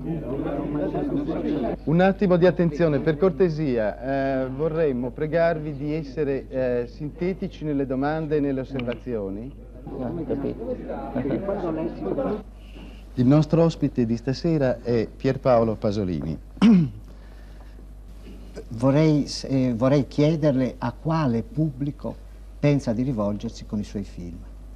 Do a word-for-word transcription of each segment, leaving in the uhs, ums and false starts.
Un attimo di attenzione, per cortesia, eh, vorremmo pregarvi di essere eh, sintetici nelle domande e nelle osservazioni. Il nostro ospite di stasera è Pierpaolo Pasolini. Vorrei, eh, vorrei chiederle a quale pubblico pensa di rivolgersi con i suoi film.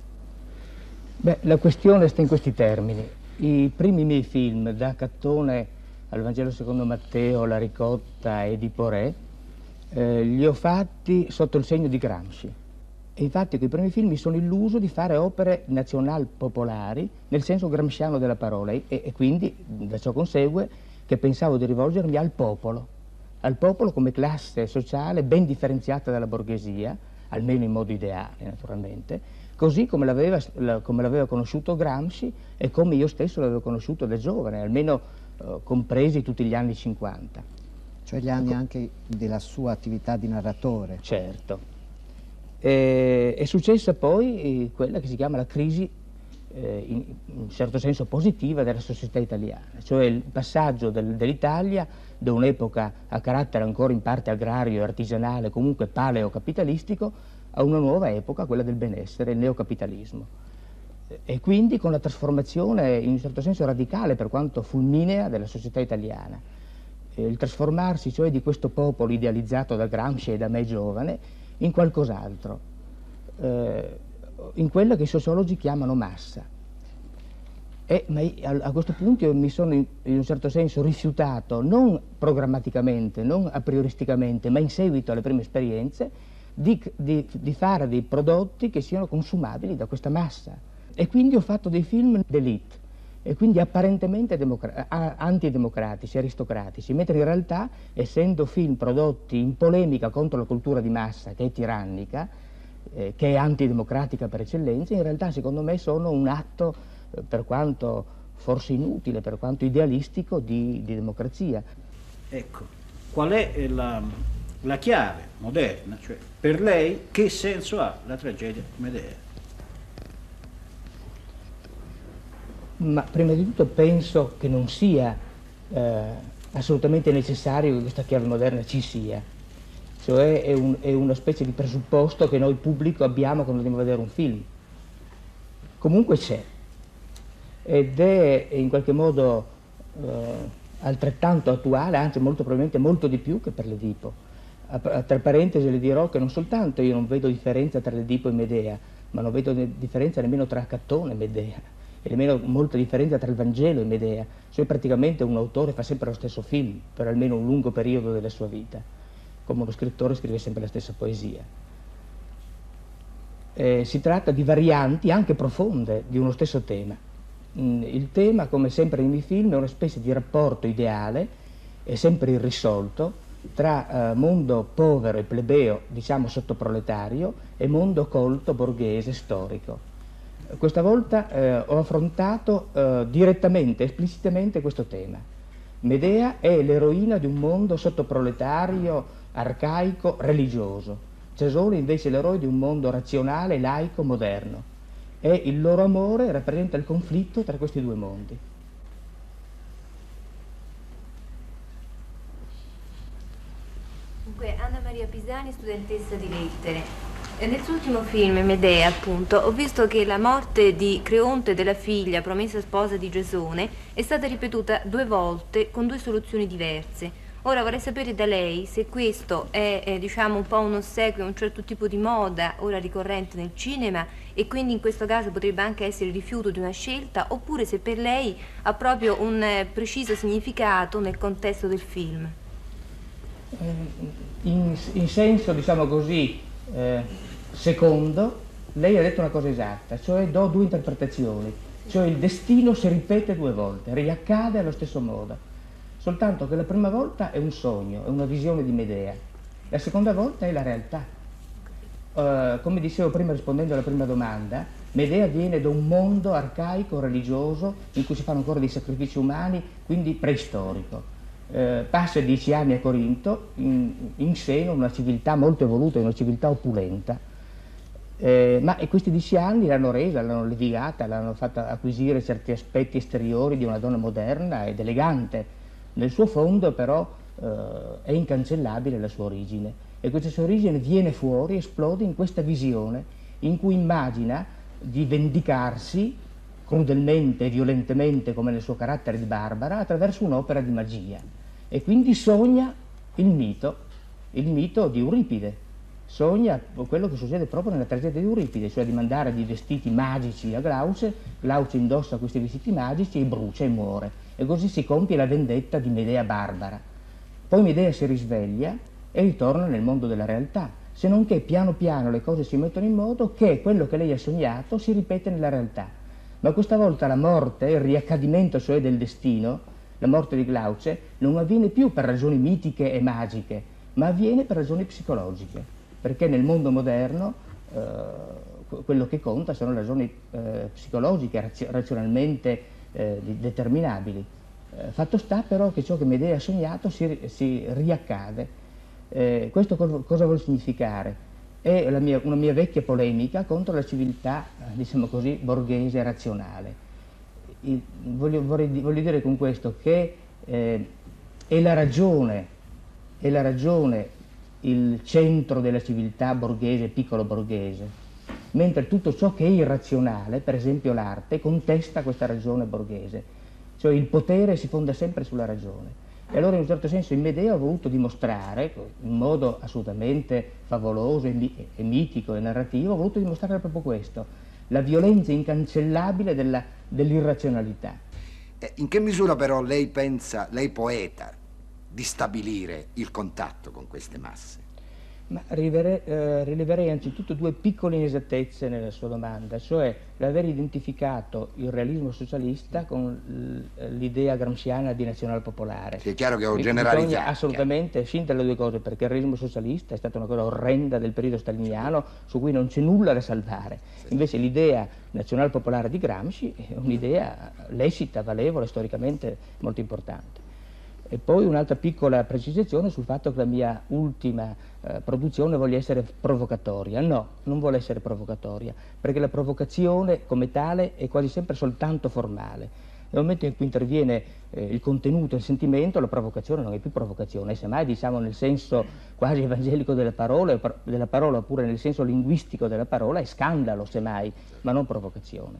Beh, la questione sta in questi termini. I primi miei film, da Cattone al Vangelo secondo Matteo, La ricotta e di Porè, eh, li ho fatti sotto il segno di Gramsci. E infatti quei primi film mi sono illuso di fare opere nazional popolari nel senso gramsciano della parola e, e quindi da ciò consegue che pensavo di rivolgermi al popolo, al popolo come classe sociale ben differenziata dalla borghesia, almeno in modo ideale naturalmente, così come l'aveva, come l'aveva conosciuto Gramsci e come io stesso l'avevo conosciuto da giovane, almeno eh, compresi tutti gli anni cinquanta. Cioè gli anni anche della sua attività di narratore. Certo. E, è successa poi eh, quella che si chiama la crisi, eh, in, in un certo senso positiva, della società italiana, cioè il passaggio del, dell'Italia da un'epoca a carattere ancora in parte agrario e artigianale, comunque paleo-capitalistico, a una nuova epoca, quella del benessere, il neocapitalismo. E quindi con la trasformazione in un certo senso radicale, per quanto fulminea, della società italiana. Il trasformarsi cioè di questo popolo idealizzato da Gramsci e da me giovane in qualcos'altro, eh, in quella che i sociologi chiamano massa. E, ma a, a questo punto io mi sono in, in un certo senso rifiutato, non programmaticamente, non a prioristicamente, ma in seguito alle prime esperienze, di, di, di fare dei prodotti che siano consumabili da questa massa. E quindi ho fatto dei film d'élite, e quindi apparentemente antidemocratici, aristocratici, mentre in realtà, essendo film prodotti in polemica contro la cultura di massa, che è tirannica, eh, che è antidemocratica per eccellenza, in realtà secondo me sono un atto, eh, per quanto forse inutile, per quanto idealistico, di, di democrazia. Ecco, qual è la, la chiave moderna? Cioè, per lei che senso ha la tragedia Medea? Ma prima di tutto penso che non sia eh, assolutamente necessario che questa chiave moderna ci sia, cioè è, un, è una specie di presupposto che noi pubblico abbiamo quando andiamo a vedere un film. Comunque c'è, ed è in qualche modo eh, altrettanto attuale, anzi molto probabilmente molto di più che per l'Edipo. A, a, tra parentesi le dirò che non soltanto io non vedo differenza tra l'Edipo e Medea, ma non vedo differenza nemmeno tra Cattone e Medea. E nemmeno molta differenza tra il Vangelo e Medea, cioè praticamente un autore fa sempre lo stesso film per almeno un lungo periodo della sua vita, come uno scrittore scrive sempre la stessa poesia. Eh, si tratta di varianti anche profonde di uno stesso tema. Mm, il tema, come sempre nei miei film, è una specie di rapporto ideale e sempre irrisolto tra eh, mondo povero e plebeo, diciamo sottoproletario, e mondo colto, borghese, storico. Questa volta eh, ho affrontato eh, direttamente, esplicitamente questo tema. Medea è l'eroina di un mondo sottoproletario, arcaico, religioso. Cesone invece è l'eroe di un mondo razionale, laico, moderno. E il loro amore rappresenta il conflitto tra questi due mondi. Dunque, Anna Maria Pisani, studentessa di lettere. Nel suo ultimo film, Medea, appunto, ho visto che la morte di Creonte, della figlia, promessa sposa di Gesone, è stata ripetuta due volte con due soluzioni diverse. Ora vorrei sapere da lei se questo è, è diciamo, un po' un ossequio a un certo tipo di moda ora ricorrente nel cinema e quindi in questo caso potrebbe anche essere il rifiuto di una scelta, oppure se per lei ha proprio un eh, preciso significato nel contesto del film. In, in senso, diciamo così, eh, secondo, lei ha detto una cosa esatta, cioè do due interpretazioni, cioè il destino si ripete due volte, riaccade allo stesso modo, soltanto che la prima volta è un sogno, è una visione di Medea, la seconda volta è la realtà. Uh, come dicevo prima rispondendo alla prima domanda, Medea viene da un mondo arcaico, religioso, in cui si fanno ancora dei sacrifici umani, quindi preistorico. Eh, passa dieci anni a Corinto, in, in seno una civiltà molto evoluta, una civiltà opulenta. Eh, ma e questi dieci anni l'hanno resa, l'hanno levigata, l'hanno fatta acquisire certi aspetti esteriori di una donna moderna ed elegante. Nel suo fondo però eh, è incancellabile la sua origine, e questa sua origine viene fuori, esplode in questa visione in cui immagina di vendicarsi crudelmente e violentemente, come nel suo carattere di barbara, attraverso un'opera di magia, e quindi sogna il mito, il mito di Euripide. Sogna quello che succede proprio nella tragedia di Euripide, cioè di mandare dei vestiti magici a Glauce, Glauce indossa questi vestiti magici e brucia e muore, e così si compie la vendetta di Medea barbara. Poi Medea si risveglia e ritorna nel mondo della realtà, se non che piano piano le cose si mettono in modo che quello che lei ha sognato si ripete nella realtà. Ma questa volta la morte, il riaccadimento cioè del destino, la morte di Glauce, non avviene più per ragioni mitiche e magiche, ma avviene per ragioni psicologiche. Perché nel mondo moderno eh, quello che conta sono ragioni eh, psicologiche, razio razionalmente eh, determinabili. Eh, fatto sta però che ciò che Medea ha sognato si, si riaccade. Eh, questo co cosa vuol significare? È la mia, una mia vecchia polemica contro la civiltà, eh, diciamo così, borghese e razionale. I, voglio, vorrei, voglio dire con questo che eh, è la ragione, è la ragione il centro della civiltà borghese, piccolo borghese, mentre tutto ciò che è irrazionale, per esempio l'arte, contesta questa ragione borghese, cioè il potere si fonda sempre sulla ragione. E allora in un certo senso in Medea ho voluto dimostrare, in modo assolutamente favoloso e, mi e mitico e narrativo, ho voluto dimostrare proprio questo, la violenza incancellabile dell'irrazionalità. Eh, in che misura però lei pensa, lei poeta, di stabilire il contatto con queste masse? Ma rivere, eh, rileverei anzitutto due piccole inesattezze nella sua domanda, cioè l'aver identificato il realismo socialista con l'idea gramsciana di nazionalpopolare. Sì, è chiaro che ho Bisogna generalizzato. assolutamente scindere le due cose, perché il realismo socialista è stata una cosa orrenda del periodo staliniano su cui non c'è nulla da salvare. Invece l'idea nazionalpopolare di Gramsci è un'idea lecita, valevole, storicamente molto importante. E poi un'altra piccola precisazione sul fatto che la mia ultima eh, produzione voglia essere provocatoria. No, non vuole essere provocatoria, perché la provocazione come tale è quasi sempre soltanto formale. Nel momento in cui interviene eh, il contenuto, il sentimento, la provocazione non è più provocazione, semmai diciamo nel senso quasi evangelico della parola, della parola oppure nel senso linguistico della parola, è scandalo semmai, ma non provocazione.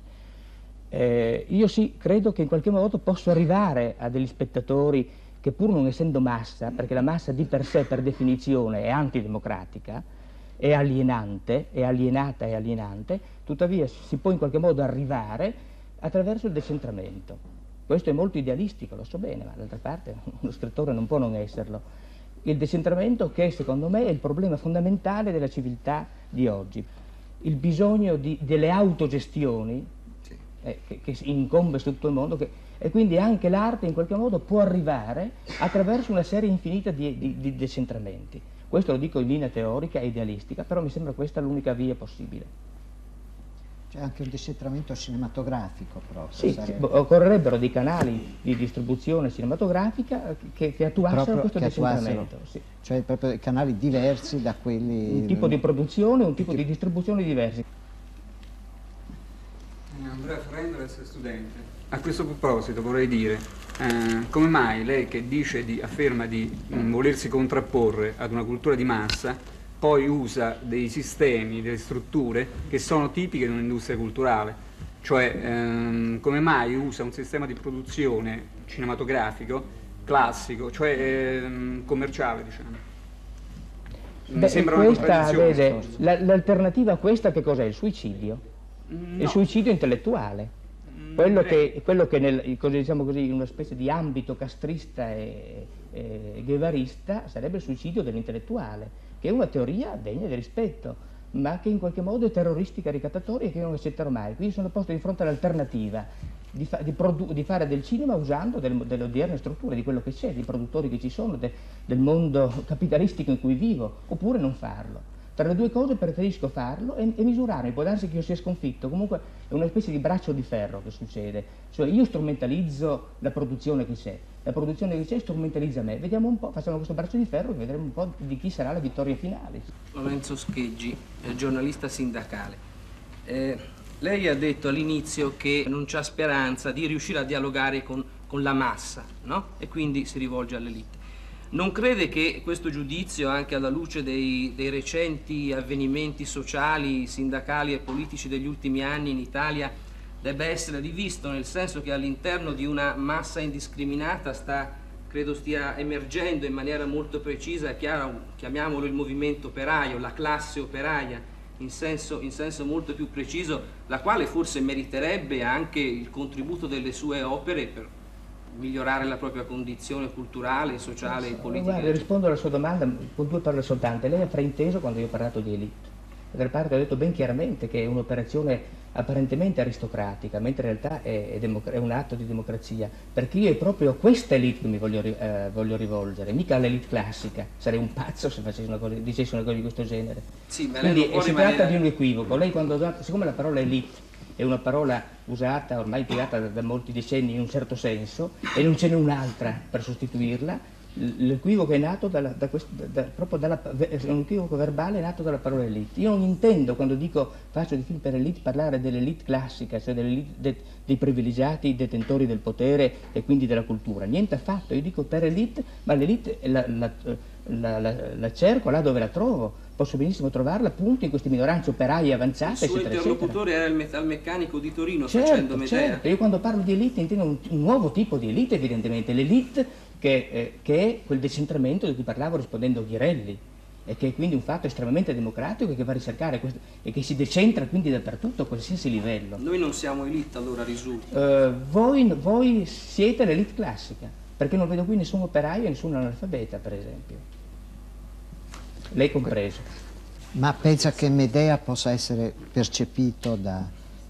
Eh, io sì, credo che in qualche modo posso arrivare a degli spettatori che pur non essendo massa, perché la massa di per sé per definizione è antidemocratica, è alienante, è alienata e alienante, tuttavia si può in qualche modo arrivare attraverso il decentramento. Questo è molto idealistico, lo so bene, ma d'altra parte uno scrittore non può non esserlo. Il decentramento che secondo me è il problema fondamentale della civiltà di oggi. Il bisogno di, delle autogestioni eh, che, che incombe su tutto il mondo, che, e quindi anche l'arte in qualche modo può arrivare attraverso una serie infinita di, di, di decentramenti. Questo lo dico in linea teorica e idealistica, però mi sembra questa l'unica via possibile. C'è anche un decentramento cinematografico proprio. Sì, sarebbe... occorrerebbero dei canali di distribuzione cinematografica che, che attuassero proprio questo che decentramento. Sì. Cioè proprio canali diversi da quelli... Un tipo di produzione, un tipo di distribuzione diversi. Andrea Ferrendo, essere studente. A questo proposito vorrei dire, eh, come mai lei che dice di, afferma di mh, volersi contrapporre ad una cultura di massa, poi usa dei sistemi, delle strutture che sono tipiche di un'industria culturale, cioè ehm, come mai usa un sistema di produzione cinematografico classico, cioè ehm, commerciale, diciamo. Mi Beh, sembra questa, una vede, l'alternativa a questa che cos'è? Il suicidio. No. Il suicidio intellettuale. Quello che, quello che nel, diciamo così, in una specie di ambito castrista e, e guevarista sarebbe il suicidio dell'intellettuale, che è una teoria degna di rispetto, ma che in qualche modo è terroristica, ricattatoria e che io non accetterò mai. Quindi sono posto di fronte all'alternativa di, fa, di, di fare del cinema usando del, delle odierne strutture, di quello che c'è, dei produttori che ci sono, de, del mondo capitalistico in cui vivo, oppure non farlo. Tra le due cose preferisco farlo e, e misurarmi, può darsi che io sia sconfitto, comunque è una specie di braccio di ferro che succede, cioè io strumentalizzo la produzione che c'è, la produzione che c'è strumentalizza me, vediamo un po', facciamo questo braccio di ferro e vedremo un po' di chi sarà la vittoria finale. Lorenzo Scheggi, giornalista sindacale. Eh, lei ha detto all'inizio che non c'ha speranza di riuscire a dialogare con, con la massa, no? E quindi si rivolge all'elite. Non crede che questo giudizio, anche alla luce dei, dei recenti avvenimenti sociali, sindacali e politici degli ultimi anni in Italia, debba essere rivisto, nel senso che all'interno di una massa indiscriminata sta, credo stia emergendo in maniera molto precisa e chiara, chiamiamolo il movimento operaio, la classe operaia, in senso, in senso molto più preciso, la quale forse meriterebbe anche il contributo delle sue opere per migliorare la propria condizione culturale, sociale e politica. Guarda, rispondo alla sua domanda con due parole soltanto. Lei ha frainteso quando io ho parlato di elite. D'altra parte ho detto ben chiaramente che è un'operazione apparentemente aristocratica, mentre in realtà è, è, è un atto di democrazia, perché io è proprio a questa elite che mi voglio, eh, voglio rivolgere, mica all'elite classica. Sarei un pazzo se facessi una cosa, dicessi una cosa di questo genere. Sì, ma quindi lei non si rimanere... tratta di un equivoco. Lei quando, siccome la parola elite è una parola usata, ormai impiegata da, da molti decenni in un certo senso, e non ce n'è un'altra per sostituirla, l'equivoco è nato dalla, da questo, da, proprio dalla, è un equivoco verbale nato dalla parola elite. Io non intendo, quando dico faccio dei film per elite, parlare dell'elite classica, cioè dell'elite de, dei privilegiati detentori del potere e quindi della cultura. Niente affatto, io dico per elite, ma l'elite la, la, la, la, la cerco là dove la trovo. Posso benissimo trovarla appunto in queste minoranze operaie avanzate, il suo eccetera, interlocutore eccetera. era il metalmeccanico di Torino, Certo, facendo Medea. certo. Io quando parlo di elite intendo un, un nuovo tipo di elite, evidentemente, l'elite che, eh, che è quel decentramento di cui parlavo rispondendo a Ghirelli, e che è quindi un fatto estremamente democratico e che va a ricercare questo, e che si decentra quindi dappertutto a qualsiasi livello. Noi non siamo elite, allora risulta. Uh, voi, voi siete l'elite classica, perché non vedo qui nessun operaio e nessun analfabeta, per esempio. Lei compreso. Ma pensa che Medea possa essere percepito da,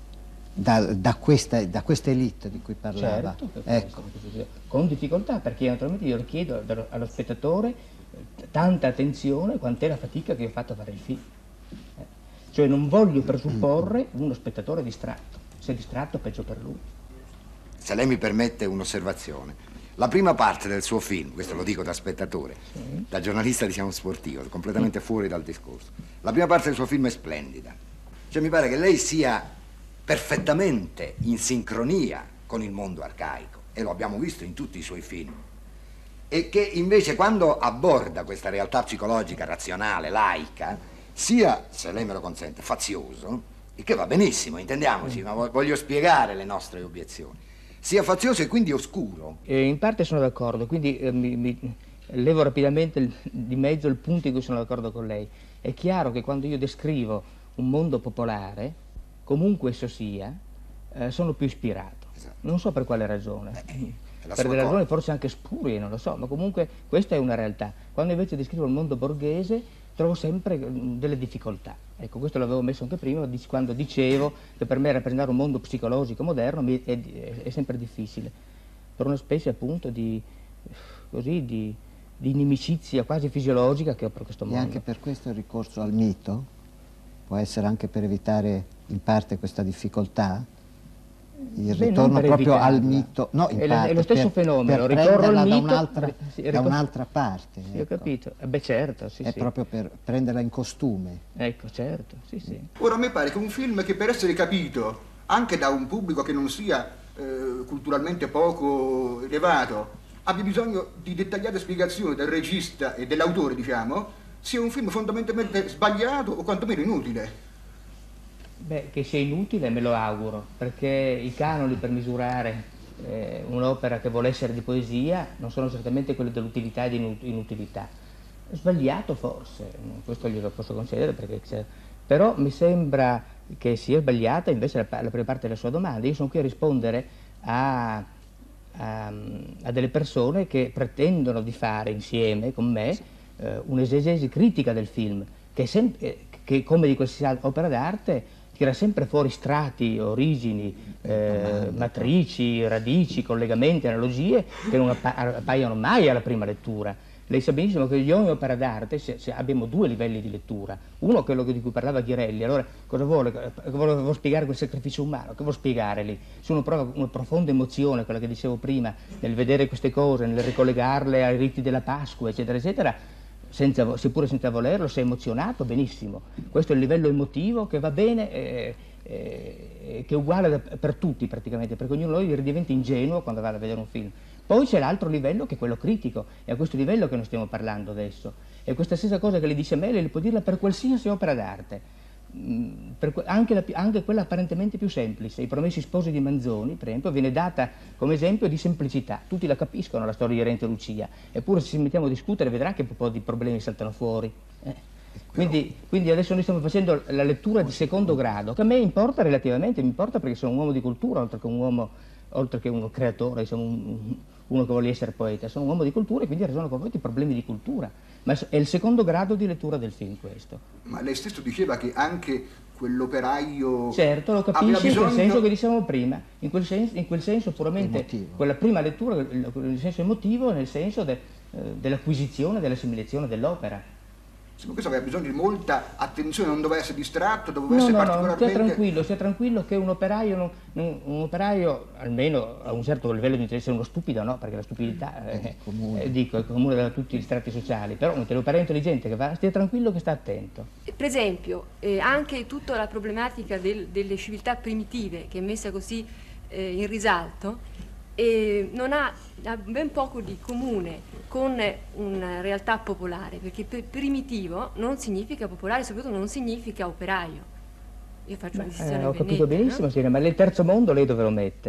da, da, questa, da questa elite di cui parlava? Certo, ecco. Con difficoltà, perché naturalmente io richiedo allo spettatore tanta attenzione quant'è la fatica che ho fatto a fare il film. Eh. Cioè non voglio presupporre uno spettatore distratto, se è distratto peggio per lui. Se lei mi permette un'osservazione. La prima parte del suo film, questo lo dico da spettatore, sì, da giornalista di Siamo Sportivo, completamente fuori dal discorso. La prima parte del suo film è splendida. Cioè mi pare che lei sia perfettamente in sincronia con il mondo arcaico, e lo abbiamo visto in tutti i suoi film. E che invece quando aborda questa realtà psicologica, razionale, laica, sia, se lei me lo consente, fazioso, il che va benissimo, intendiamoci, ma voglio spiegare le nostre obiezioni, sia fazioso e quindi oscuro. Eh, in parte sono d'accordo, quindi eh, mi, mi levo rapidamente il, di mezzo il punto in cui sono d'accordo con lei. È chiaro che quando io descrivo un mondo popolare, comunque esso sia, eh, sono più ispirato. Esatto. Non so per quale ragione. Eh, per delle ragioni forse anche spurie, non lo so, ma comunque questa è una realtà. Quando invece descrivo il mondo borghese trovo sempre delle difficoltà. Ecco, questo l'avevo messo anche prima, quando dicevo che per me rappresentare un mondo psicologico moderno è, è, è sempre difficile, per una specie appunto di, così, di, di inimicizia quasi fisiologica che ho per questo mondo. E anche per questo il ricorso al mito può essere anche per evitare in parte questa difficoltà? Il Beh, ritorno proprio evitarla. al mito, no, in è, parte, è lo stesso per, fenomeno, per ricorro al mito da un'altra sì, da un'altra parte. Sì, ecco. ho capito. Eh beh, certo, sì, È sì. proprio per prenderla in costume. Ecco, certo, sì, sì. Ora, a me pare che un film che per essere capito anche da un pubblico che non sia eh, culturalmente poco elevato abbia bisogno di dettagliate spiegazioni del regista e dell'autore, diciamo, sia un film fondamentalmente sbagliato o quantomeno inutile. Beh, che sia inutile me lo auguro, perché i canoni per misurare eh, un'opera che vuole essere di poesia non sono certamente quelli dell'utilità e dell'inutilità. Sbagliato forse, questo glielo posso concedere, perché però mi sembra che sia sbagliata invece la, la prima parte della sua domanda. Io sono qui a rispondere a, a, a delle persone che pretendono di fare insieme con me eh, un'esegesi critica del film, che, sempre, che come di qualsiasi opera d'arte tira sempre fuori strati, origini, eh, matrici, radici, collegamenti, analogie che non appa appaiono mai alla prima lettura. Lei sa benissimo che in ogni opera d'arte abbiamo due livelli di lettura. Uno, quello di cui parlava Ghirelli. Allora, cosa vuole? Volevo spiegare quel sacrificio umano? Che vuol spiegare lì? Se uno prova una profonda emozione, quella che dicevo prima, nel vedere queste cose, nel ricollegarle ai riti della Pasqua, eccetera, eccetera, senza, seppure senza volerlo, sei emozionato, benissimo. Questo è il livello emotivo che va bene, eh, eh, che è uguale da, per tutti praticamente, perché ognuno di noi diventa ingenuo quando va a vedere un film. Poi c'è l'altro livello che è quello critico, è a questo livello che noi stiamo parlando adesso. E questa stessa cosa che le dice a me, lei può dirla per qualsiasi opera d'arte, anche, anche quella apparentemente più semplice. I Promessi Sposi di Manzoni, per esempio, viene data come esempio di semplicità. Tutti la capiscono la storia di Renzo e Lucia, eppure se ci mettiamo a discutere vedrà che un po' di problemi saltano fuori. Eh. Quindi, quindi adesso noi stiamo facendo la lettura di secondo grado, che a me importa relativamente, mi importa perché sono un uomo di cultura, oltre che un uomo, oltre che uno creatore, diciamo, un, uno che vuole essere poeta, sono un uomo di cultura e quindi ragiono con voi di problemi di cultura, ma è il secondo grado di lettura del film questo. Ma lei stesso diceva che anche quell'operaio... Certo, lo capisce bisogno... in quel senso che dicevamo prima, in quel senso, in quel senso puramente, emotivo. Quella prima lettura, nel senso emotivo, nel senso de, eh, dell'acquisizione, dell'assimilazione dell'opera. Questo aveva bisogno di molta attenzione, non doveva essere distratto, doveva no, essere no, particolarmente... No, stia tranquillo, stia tranquillo che un operaio, non, non, un operaio almeno a un certo livello di interesse, uno stupido no, perché la stupidità eh, è, comune. Eh, dico, è comune da tutti gli strati sociali, però un operaio intelligente che va, stia tranquillo che sta attento. Per esempio, eh, anche tutta la problematica del, delle civiltà primitive che è messa così eh, in risalto, e non ha, ha ben poco di comune con una realtà popolare, perché per primitivo non significa popolare, soprattutto non significa operaio. Io faccio una decisione. Eh, ho capito benissimo, no? Ma nel terzo mondo lei dove lo mette?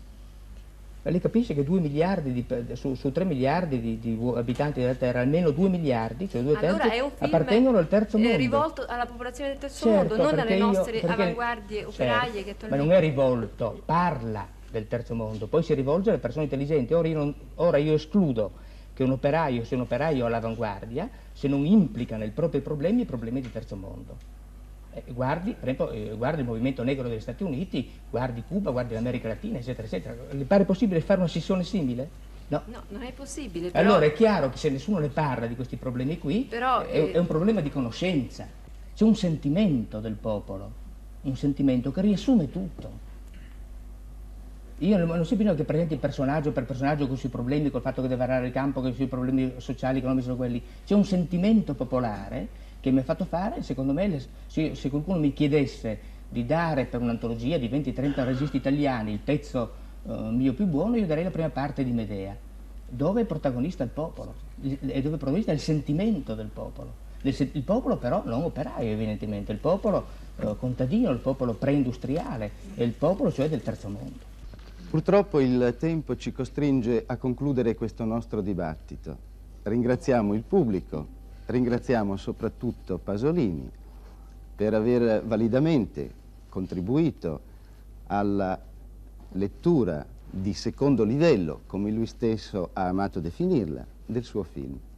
Ma lei capisce che due miliardi di, su, su tre miliardi di, di abitanti della Terra, almeno due miliardi, cioè due allora terzi, è un film appartengono al terzo mondo. È rivolto alla popolazione del terzo certo, mondo, non alle io, nostre perché, avanguardie operaie certo, che attualmente... Ma non è rivolto, parla del terzo mondo, poi si rivolge alle persone intelligenti. Ora io, non, ora io escludo che un operaio sia un operaio all'avanguardia se non implica nei propri problemi i problemi del terzo mondo. Eh, guardi, per esempio, eh, guardi il movimento negro degli Stati Uniti, guardi Cuba, guardi l'America Latina, eccetera, eccetera. Le pare possibile fare una sessione simile? No. No, non è possibile. Però... Allora è chiaro che se nessuno ne parla di questi problemi qui, però, è, eh... è un problema di conoscenza. C'è un sentimento del popolo, un sentimento che riassume tutto. Io non so bisogno che presenti il personaggio per personaggio con i suoi problemi, col fatto che deve arare il campo, con i suoi problemi sociali, economici sono quelli. C'è un sentimento popolare che mi ha fatto fare, secondo me, le, se, se qualcuno mi chiedesse di dare per un'antologia di venti trenta registi italiani il pezzo uh, mio più buono, io darei la prima parte di Medea, dove è protagonista il popolo, e dove è protagonista il sentimento del popolo. Il, il popolo però non operaio evidentemente, il popolo uh, contadino, il popolo preindustriale, e il popolo cioè del terzo mondo. Purtroppo il tempo ci costringe a concludere questo nostro dibattito. Ringraziamo il pubblico, ringraziamo soprattutto Pasolini per aver validamente contribuito alla lettura di secondo livello, come lui stesso ha amato definirla, del suo film.